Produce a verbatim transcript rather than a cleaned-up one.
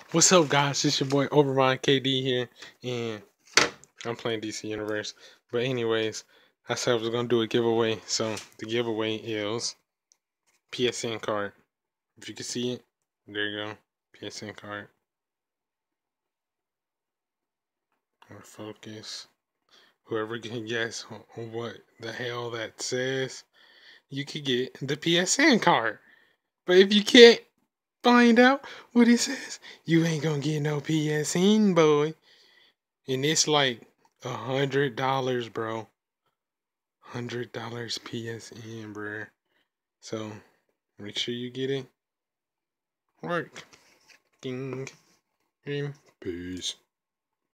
What's up, guys? It's your boy Overmind K D here, and I'm playing D C Universe. But anyways, I said I was gonna do a giveaway. So the giveaway is P S N card. If you can see it, there you go, P S N card. Or focus. Whoever can guess what the hell that says, you could get the P S N card. But if you can't find out what it says, you ain't gonna get no P S N, boy. And it's like a hundred dollars, bro. Hundred dollars P S N, bro. So make sure you get it. Work. Ding. Peace.